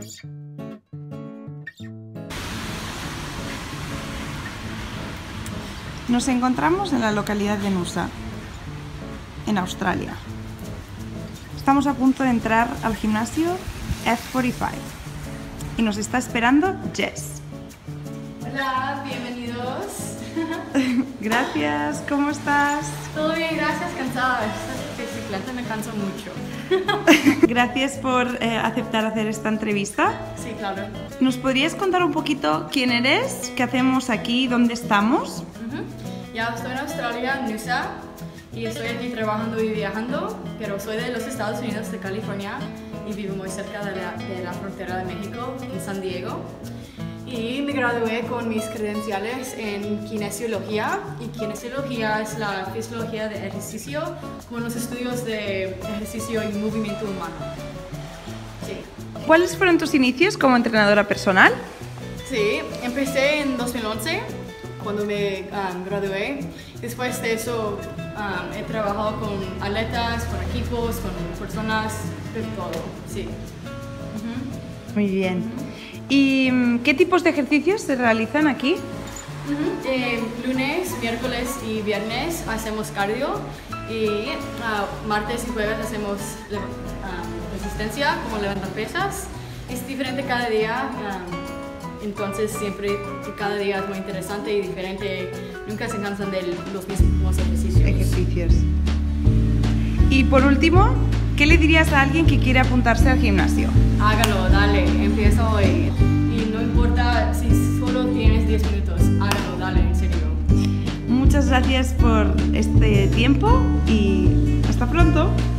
Nos encontramos en la localidad de Noosa, en Australia. Estamos a punto de entrar al gimnasio F45 y nos está esperando Jess. Hola, bienvenidos. Gracias, ¿cómo estás? Todo bien, gracias, cansada. Esta bicicleta me cansa mucho. Gracias por aceptar hacer esta entrevista. Sí, claro. ¿Nos podrías contar un poquito quién eres, qué hacemos aquí, dónde estamos? Ya estoy en Australia, en Noosa, y estoy aquí trabajando y viajando, pero soy de los Estados Unidos, de California, y vivo muy cerca de la frontera de México, en San Diego. Y me gradué con mis credenciales en kinesiología, y kinesiología es la fisiología de ejercicio, con los estudios de ejercicio y movimiento humano. Sí. ¿Cuáles fueron tus inicios como entrenadora personal? Sí, empecé en 2011, cuando me gradué. Después de eso he trabajado con atletas, con equipos, con personas, de todo, sí. Muy bien. ¿Y qué tipos de ejercicios se realizan aquí? Lunes, miércoles y viernes hacemos cardio, y martes y jueves hacemos resistencia, como levantar pesas. Es diferente cada día, entonces siempre, cada día es muy interesante y diferente. Nunca se cansan de los mismos ejercicios. Y por último, ¿qué le dirías a alguien que quiere apuntarse al gimnasio? Hágalo, dale, empieza hoy. Y no importa si solo tienes 10 minutos, hágalo, dale, en serio. Muchas gracias por este tiempo y hasta pronto.